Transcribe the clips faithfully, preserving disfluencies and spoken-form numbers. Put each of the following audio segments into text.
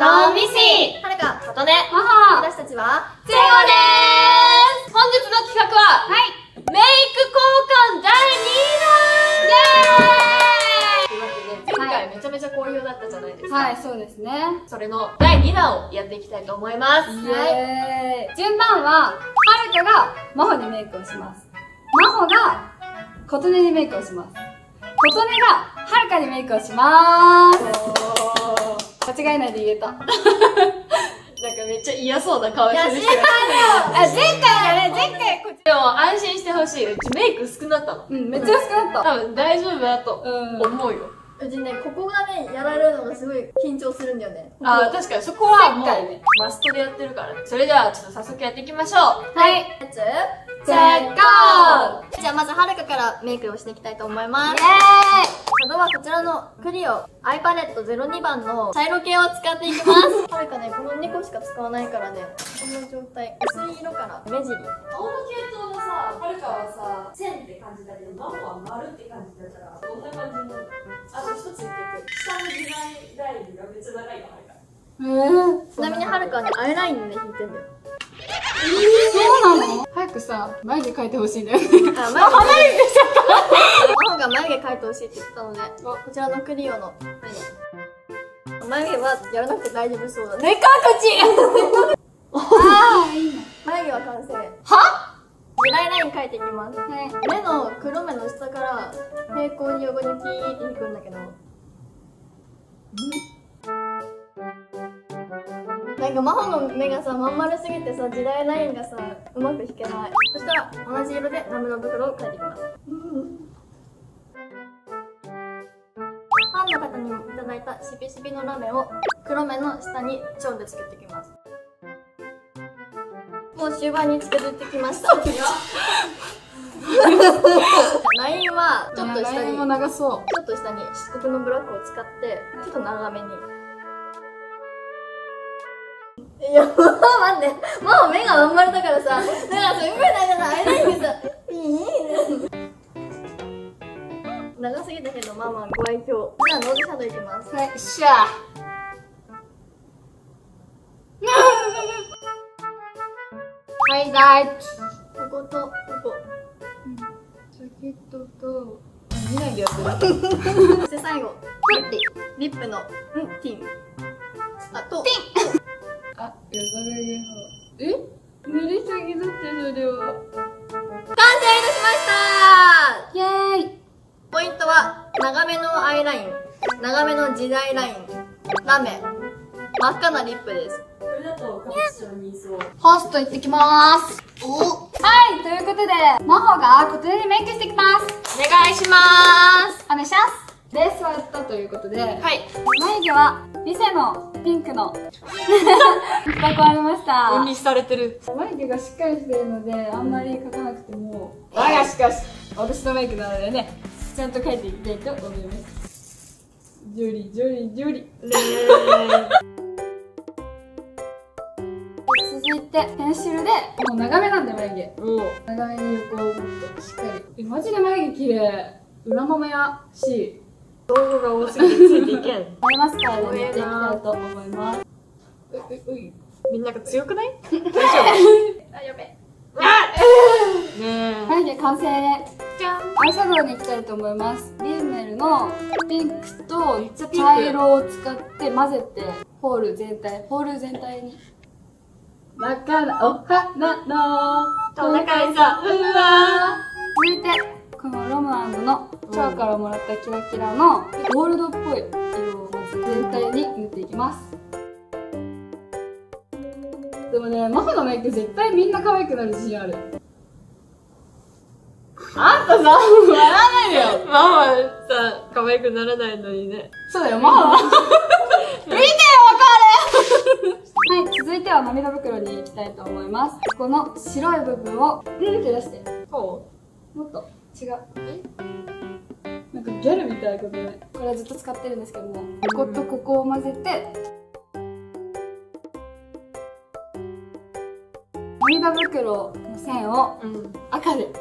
ドンミシはるか、 琴音、 母私たちはせいごでーす。本日の企画は、はい、メイク交換だいにだんというわけで、前回めちゃめちゃ好評だったじゃないですか。 はい、そうですね。 それのだいにだんをやっていきたいと思います。 イエーイ。順番は、はるかが真帆にメイクをします。真帆が琴音にメイクをします。琴音がはるかにメイクをしまーす。間違えないで言えた。 なんかめっちゃ嫌そうな顔してる人が。 あ、前回だね、前回こっち。 でも安心してほしい。うちメイク薄くなったの。 うん、めっちゃ薄くなった。 多分大丈夫だとうん思うよ。 うちね、ここがね、やられるのがすごい緊張するんだよね。 あー、確かにそこはもう前回ねマストでやってるからね。それではちょっと早速やっていきましょう。 はい。 やつチェックアウト。 じゃあまずはるかからメイクをしていきたいと思います。 イエあとはこちらのクリオアイパレットゼロにばんの茶色系を使っていきます。はるかね、このにこしか使わないからね、この状態、薄い色から目尻。 顔の系統がさ、はるかはさ、線って感じだけど、マモは丸って感じだから、どんな感じになるの？あと一つ言ってく。下の時代ラインがめっちゃ長いの、はるか。 ーイ。 ちなみにはるかはね、アイラインで引いてんだよ。 そうなの？早くさ、眉毛描いてほしいんだよね。 あ、眉毛眉毛しちゃった。マホが眉毛描いてほしいって言ったので、こちらのクリオの眉毛はやらなくて大丈夫そうだね。 でっか口あー、いいね。 眉毛は完成。 は地雷ライン描いていきます。 はい。 目の黒目の下から平行に横にピーって引くんだけど、なんか真帆の目がさ、まん丸すぎてさ、地雷ラインがさ、うまく引けない。そしたら同じ色でラメの袋を描いていきます。ファンの方にいただいたシピシピのラメを黒目の下にチョンでつけていきます。もう終盤につけてってきました。ラインはちょっと下に、 ラインも長そう。 ちょっと下に漆黒のブラックを使ってちょっと長めに。いや、待って、もう目がまん丸だからさ、だからすんごい大事なアイラインがさ、いい長すぎたけど、まあまあご愛嬌。じゃあノーズシャドウいきます。 はい、しゃハイライト。 こことここ。 ジャケットと、見ないでやってる。 そして最後、リップの、ん、ティン。あと、ティンあ、やばいやばい。え塗りすぎだってそれは。 完成いたしましたイェーイ。 ポイントは、長めのアイライン、長めの地雷ライン、ラメ、真っ赤なリップです。 これだと各所にいそう。 ホスト行ってきまーす。おはい、ということで、真帆が琴音にメイクしてきます。 お願いしまーす。 お願いします。ベースはやったということで、 はい。 眉毛はリセのピンクのふたこありました。 分離されてる。 眉毛がしっかりしているので、あんまり描かなくても、我がしかし、私のメイクなのでね、ちゃんと描いていきたいと思います。ジョリジョリジョリ。 ねー。 続いて、ペンシルで、もう長めなんで眉毛。 おー。 長めに横をもっとしっかり。え、マジで眉毛綺麗。裏豆やし。 道具が多すぎてついていけん。 ありますからね、塗っていきたいと思います。う、う、うい。 みんなが強くない？大丈夫？ あ、やべ。 ねえ。 眉毛完成。 じゃん。 アイシャドウに行きたいと思います。リーメルのピンクとめっちゃピンク茶色を使って混ぜて、ホール全体、ホール全体に。真っ赤なお花のトナカイさん、うわ続いて、このロムアンドのチョアからもらったキラキラのゴールドっぽい色をまず全体に塗っていきます。でもね、真帆のメイク絶対みんな可愛くなる自信ある。あんたさ、笑わないでよ。 ー。ママさ、可愛くならないのにね。 そうだよ、真帆は。見てよ、わかるはい、続いては涙袋に行きたいと思います。この白い部分をグンって出して。 こもっと違う。なんかギャルみたいなことね。これはずっと使ってるんですけども、こことここを混ぜて、涙袋の線をう？うん。 赤で。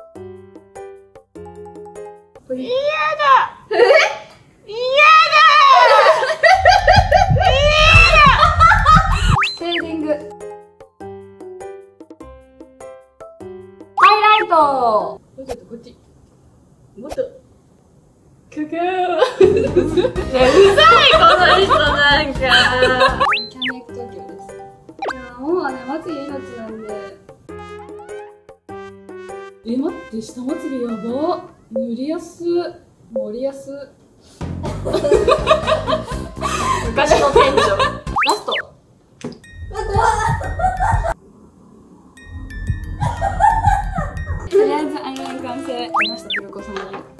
嫌だ。え？嫌だ。嫌だ。 うざいこの人なんか。 キャメイク東京です。いやもうはねまつげ命なんで。え待って下まつげやば。塗りやす盛りやす。 昔の店長。ラスト。 とりあえずアイライン完成。山下ひろ子さんに。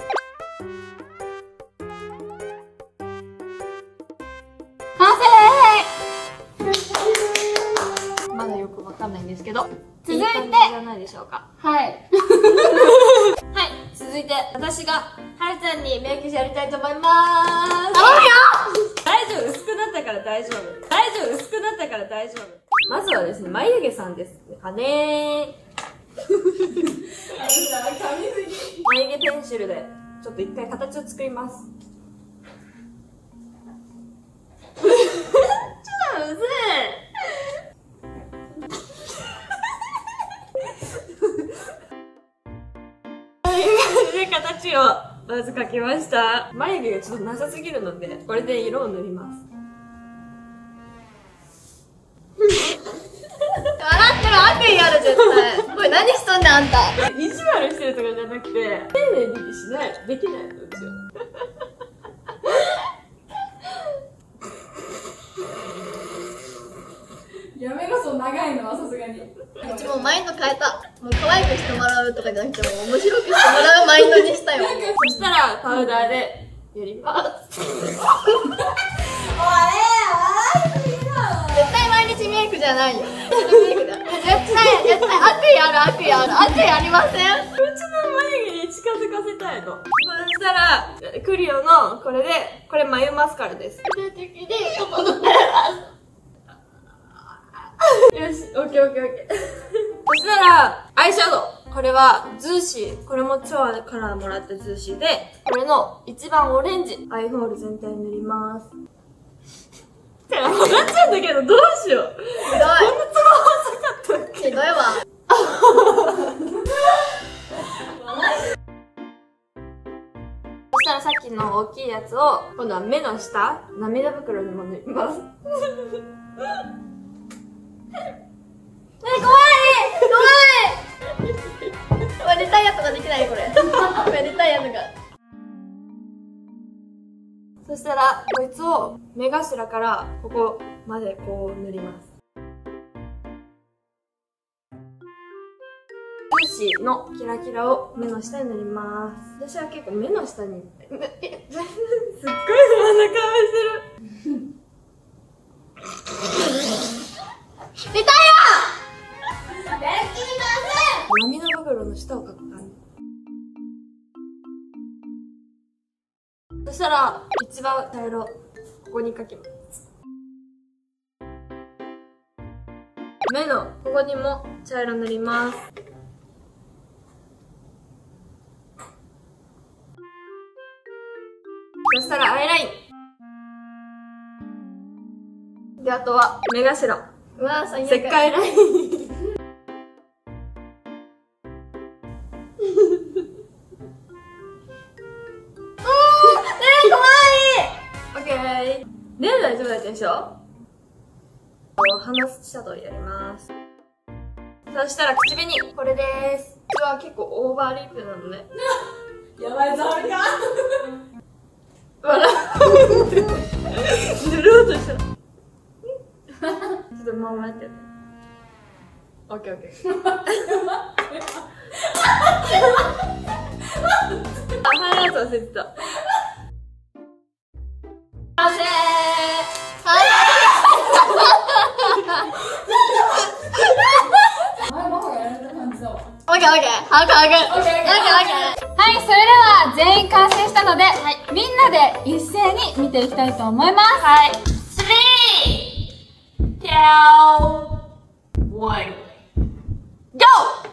完成。 まだよくわかんないんですけど、 続いていい感じじゃないでしょうか。 はい。 はい、続いて私がはるちゃんにメイクしてやりたいと思いまーす。 大丈夫、薄くなったから大丈夫。大丈夫、薄くなったから大丈夫。まずはですね、眉毛さんですかね。眉毛ペンシルでちょっと一回形を作ります。ちょっとむずい。で形をまず描きました。眉毛がちょっとなさすぎるのでこれで色を塗ります。 笑ってる悪意ある絶対。これ何しとんねんあんた。 意地悪してるとかじゃなくて丁寧にしないできないのうちは。 やめろ、そう長いのはさすがに。 うちもうマインド変えた。もう可愛くしてもらうとかじゃなくて、もう面白くしてもらうマインドにしたよ。 そしたらパウダーでやります。 絶対毎日メイクじゃないよ。メイクだ。絶対、絶対悪意ある悪意ある。悪意ありません。 うちの眉毛に近づかせたいの。そしたらクリオのこれで、これ眉マスカラです。よし、オッケーオッケーオッケー。そしたら、アイシャドウ。これは、ズーシー。これも超カラーもらったズーシーで、これの一番オレンジ。アイホール全体に塗ります。てか、笑っちゃうんだけど、どうしよう。 ひどい。 こんなつま細かったっけ。 ひどいわ。 そしたらさっきの大きいやつを、今度は目の下、涙袋にも塗ります。 え、怖い怖いこれリタイアとかできないこれ。これリタイアとか。 そしたら、こいつを目頭からここまでこう塗ります。ズーシーのキラキラを目の下に塗ります。私は結構目の下に、え、すっごい不安な顔してる。 リタイアでき涙袋の下を描く感じ。そしたら、一番茶色、ここに描きます。目のここにも茶色塗ります。そしたらアイライン。で、あとは目頭。 うわー、最悪。 石灰ライン。オッケー。で、大丈夫だったでしょ。鼻シャドウやります。そしたら口紅、これです。うちは結構オーバーリップなので。 やばいぞ、あれか。 笑う。塗ろうとしたら。ちょっともう待って。オッケーオッケー。あ、ハイライト忘れてた。完成ー。 前ママがやられた感じだわ。 オッケーオッケー。はぐはぐ。オッケーオッケー。 はい、それでは全員完成したので、はい、みんなで一斉に見ていきたいと思います。 はい。スリー、ツー、ワン、ゴー。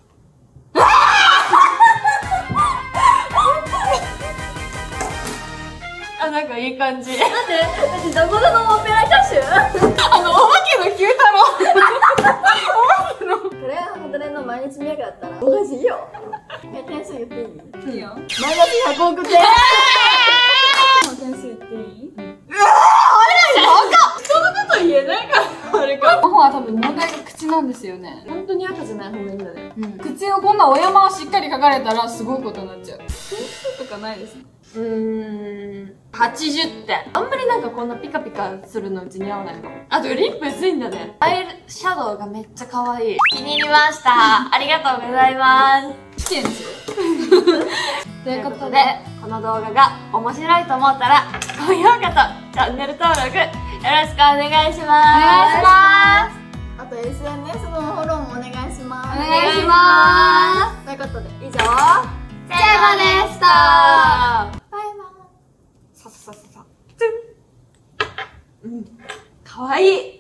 あ、なんかいい感じ。 なんで私どこのオペラ歌手あの、お化けの九太郎。 これが本当の毎日メイクだったらおかしいよ。え、点数言っていい？ いいよ。 マイナスひゃくおく点。 点数言っていい？ こと言えないからあれか。 真帆は多分問題が口なんですよね。 本当に赤じゃない方がいいんだね。 うん。口をこんなお山をしっかり書かれたらすごいことになっちゃう。点数とかないですね。 うーん、はちじゅってん。あんまりなんかこんなピカピカするのうち似合わないかも。あとリップ薄いんだね。アイシャドウがめっちゃ可愛い。気に入りました。ありがとうございます。 来てんですよ。ということで、 この動画が面白いと思ったら、高評価とチャンネル登録よろしくお願いします。お願いします。 あと エスエヌエス のフォローもお願いします。 お願いしまということで、以上、 チェバでした。 バイバイ。 さささささ。うん。かわいい。